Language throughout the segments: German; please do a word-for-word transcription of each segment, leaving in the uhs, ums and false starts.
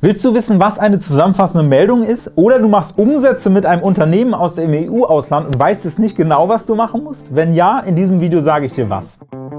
Willst du wissen, was eine zusammenfassende Meldung ist? Oder du machst Umsätze mit einem Unternehmen aus dem E U-Ausland und weißt es nicht genau, was du machen musst? Wenn ja, in diesem Video sage ich dir was.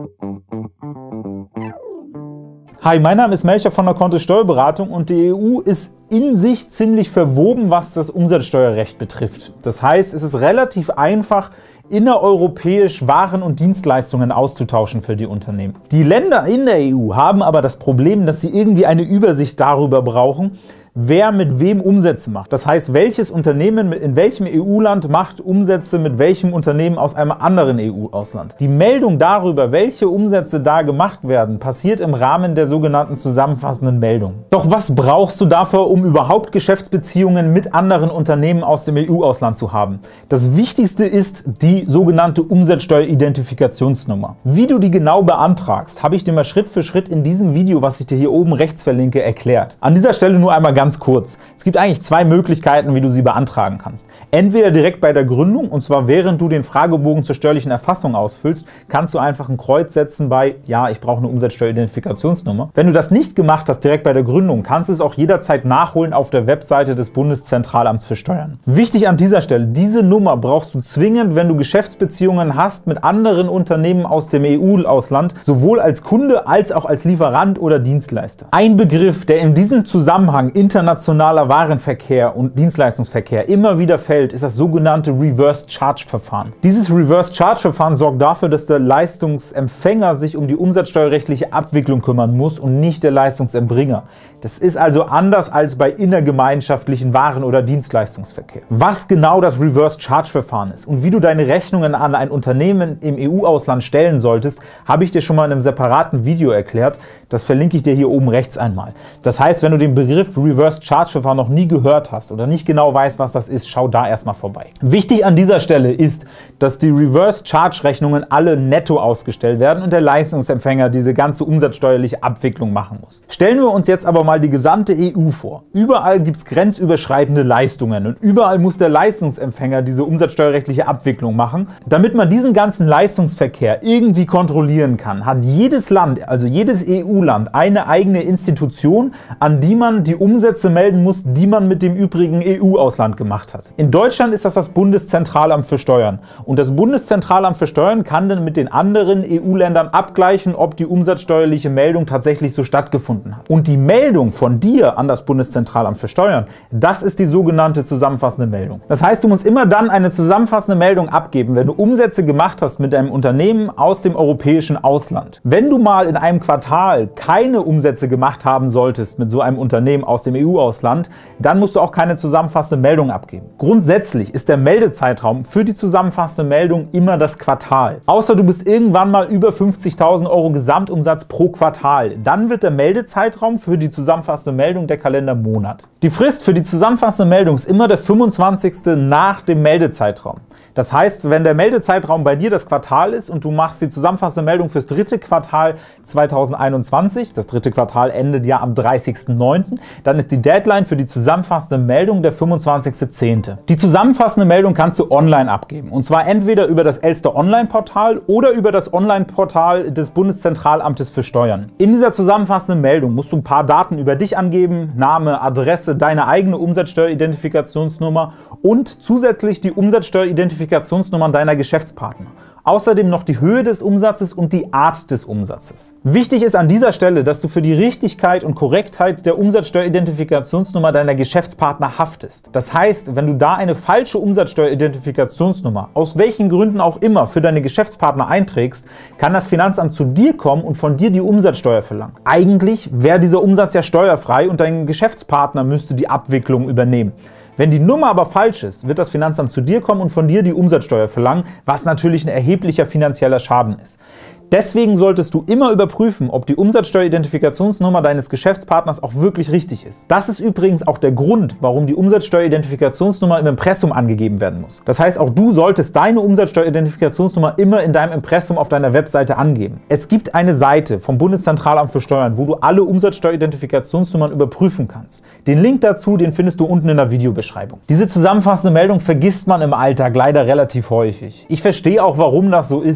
Hi, mein Name ist Melcher von der Kontist Steuerberatung und die E U ist in sich ziemlich verwoben, was das Umsatzsteuerrecht betrifft. Das heißt, es ist relativ einfach, innereuropäisch Waren und Dienstleistungen auszutauschen für die Unternehmen. Die Länder in der E U haben aber das Problem, dass sie irgendwie eine Übersicht darüber brauchen, wer mit wem Umsätze macht. Das heißt, welches Unternehmen in welchem E U-Land macht Umsätze mit welchem Unternehmen aus einem anderen E U-Ausland. Die Meldung darüber, welche Umsätze da gemacht werden, passiert im Rahmen der sogenannten zusammenfassenden Meldung. Doch was brauchst du dafür, um überhaupt Geschäftsbeziehungen mit anderen Unternehmen aus dem E U-Ausland zu haben? Das Wichtigste ist die sogenannte Umsatzsteueridentifikationsnummer. Wie du die genau beantragst, habe ich dir mal Schritt für Schritt in diesem Video, was ich dir hier oben rechts verlinke, erklärt. An dieser Stelle nur einmal ganz Ganz kurz. Es gibt eigentlich zwei Möglichkeiten, wie du sie beantragen kannst. Entweder direkt bei der Gründung, und zwar während du den Fragebogen zur steuerlichen Erfassung ausfüllst, kannst du einfach ein Kreuz setzen bei ja, ich brauche eine Umsatzsteueridentifikationsnummer. Wenn du das nicht gemacht hast direkt bei der Gründung, kannst du es auch jederzeit nachholen auf der Webseite des Bundeszentralamts für Steuern. Wichtig an dieser Stelle, diese Nummer brauchst du zwingend, wenn du Geschäftsbeziehungen hast mit anderen Unternehmen aus dem E U-Ausland, sowohl als Kunde als auch als Lieferant oder Dienstleister. Ein Begriff, der in diesem Zusammenhang internationaler Warenverkehr und Dienstleistungsverkehr immer wieder fällt, ist das sogenannte Reverse Charge Verfahren. Dieses Reverse Charge Verfahren sorgt dafür, dass der Leistungsempfänger sich um die umsatzsteuerrechtliche Abwicklung kümmern muss und nicht der Leistungserbringer. Das ist also anders als bei innergemeinschaftlichen Waren- oder Dienstleistungsverkehr. Was genau das Reverse Charge Verfahren ist und wie du deine Rechnungen an ein Unternehmen im E U-Ausland stellen solltest, habe ich dir schon mal in einem separaten Video erklärt. Das verlinke ich dir hier oben rechts einmal. Das heißt, wenn du den Begriff Reverse Charge Verfahren noch nie gehört hast oder nicht genau weißt, was das ist, schau da erstmal vorbei. Wichtig an dieser Stelle ist, dass die Reverse Charge Rechnungen alle netto ausgestellt werden und der Leistungsempfänger diese ganze umsatzsteuerliche Abwicklung machen muss. Stellen wir uns jetzt aber mal die gesamte E U vor. Überall gibt es grenzüberschreitende Leistungen und überall muss der Leistungsempfänger diese umsatzsteuerrechtliche Abwicklung machen. Damit man diesen ganzen Leistungsverkehr irgendwie kontrollieren kann, hat jedes Land, also jedes E U-Land, eine eigene Institution, an die man die Umsätze melden muss, die man mit dem übrigen E U-Ausland gemacht hat. In Deutschland ist das das Bundeszentralamt für Steuern. Und das Bundeszentralamt für Steuern kann dann mit den anderen E U-Ländern abgleichen, ob die umsatzsteuerliche Meldung tatsächlich so stattgefunden hat. Und die Meldung von dir an das Bundeszentralamt für Steuern, das ist die sogenannte zusammenfassende Meldung. Das heißt, du musst immer dann eine zusammenfassende Meldung abgeben, wenn du Umsätze gemacht hast mit einem Unternehmen aus dem europäischen Ausland. Wenn du mal in einem Quartal keine Umsätze gemacht haben solltest mit so einem Unternehmen aus dem E U-Ausland, dann musst du auch keine zusammenfassende Meldung abgeben. Grundsätzlich ist der Meldezeitraum für die zusammenfassende Meldung immer das Quartal. Außer du bist irgendwann mal über fünfzigtausend Euro Gesamtumsatz pro Quartal. Dann wird der Meldezeitraum für die zusammenfassende Meldung der Kalendermonat. Die Frist für die zusammenfassende Meldung ist immer der fünfundzwanzigste nach dem Meldezeitraum. Das heißt, wenn der Meldezeitraum bei dir das Quartal ist und du machst die zusammenfassende Meldung fürs dritte Quartal zweitausendeinundzwanzig, das dritte Quartal endet ja am dreißigsten neunten, dann ist die Deadline für die zusammenfassende Meldung der fünfundzwanzigste zehnte Die zusammenfassende Meldung kannst du online abgeben, und zwar entweder über das Elster Online-Portal oder über das Online-Portal des Bundeszentralamtes für Steuern. In dieser zusammenfassenden Meldung musst du ein paar Daten über dich angeben, Name, Adresse, deine eigene Umsatzsteueridentifikationsnummer und zusätzlich die Umsatzsteueridentifikationsnummern deiner Geschäftspartner. Außerdem noch die Höhe des Umsatzes und die Art des Umsatzes. Wichtig ist an dieser Stelle, dass du für die Richtigkeit und Korrektheit der Umsatzsteueridentifikationsnummer deiner Geschäftspartner haftest. Das heißt, wenn du da eine falsche Umsatzsteueridentifikationsnummer, aus welchen Gründen auch immer, für deine Geschäftspartner einträgst, kann das Finanzamt zu dir kommen und von dir die Umsatzsteuer verlangen. Eigentlich wäre dieser Umsatz ja steuerfrei und dein Geschäftspartner müsste die Abwicklung übernehmen. Wenn die Nummer aber falsch ist, wird das Finanzamt zu dir kommen und von dir die Umsatzsteuer verlangen, was natürlich ein erheblicher finanzieller Schaden ist. Deswegen solltest du immer überprüfen, ob die Umsatzsteueridentifikationsnummer deines Geschäftspartners auch wirklich richtig ist. Das ist übrigens auch der Grund, warum die Umsatzsteueridentifikationsnummer im Impressum angegeben werden muss. Das heißt, auch du solltest deine Umsatzsteueridentifikationsnummer immer in deinem Impressum auf deiner Webseite angeben. Es gibt eine Seite vom Bundeszentralamt für Steuern, wo du alle Umsatzsteueridentifikationsnummern überprüfen kannst. Den Link dazu, den findest du unten in der Videobeschreibung. Diese zusammenfassende Meldung vergisst man im Alltag leider relativ häufig. Ich verstehe auch, warum das so ist.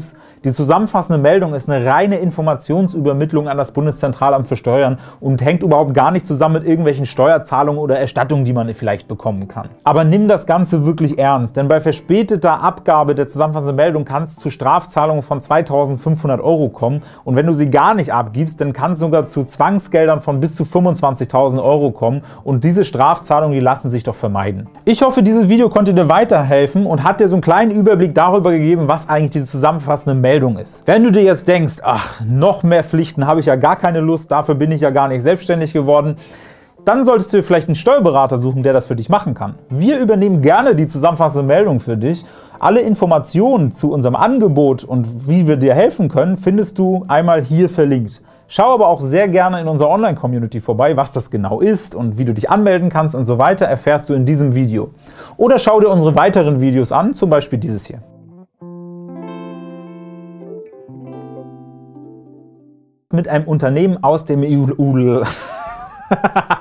Die zusammenfassende Meldung ist eine reine Informationsübermittlung an das Bundeszentralamt für Steuern und hängt überhaupt gar nicht zusammen mit irgendwelchen Steuerzahlungen oder Erstattungen, die man vielleicht bekommen kann. Aber nimm das Ganze wirklich ernst, denn bei verspäteter Abgabe der zusammenfassenden Meldung kann es zu Strafzahlungen von zweitausendfünfhundert Euro kommen und wenn du sie gar nicht abgibst, dann kann es sogar zu Zwangsgeldern von bis zu fünfundzwanzigtausend Euro kommen und diese Strafzahlungen, die lassen sich doch vermeiden. Ich hoffe, dieses Video konnte dir weiterhelfen und hat dir so einen kleinen Überblick darüber gegeben, was eigentlich die zusammenfassende Meldung ist. Wenn du dir jetzt denkst, ach, noch mehr Pflichten habe ich ja gar keine Lust, dafür bin ich ja gar nicht selbstständig geworden, dann solltest du dir vielleicht einen Steuerberater suchen, der das für dich machen kann. Wir übernehmen gerne die zusammenfassende Meldung für dich. Alle Informationen zu unserem Angebot und wie wir dir helfen können, findest du einmal hier verlinkt. Schau aber auch sehr gerne in unserer Online-Community vorbei, was das genau ist und wie du dich anmelden kannst und so weiter, erfährst du in diesem Video. Oder schau dir unsere weiteren Videos an, zum Beispiel dieses hier. Mit einem Unternehmen aus dem E U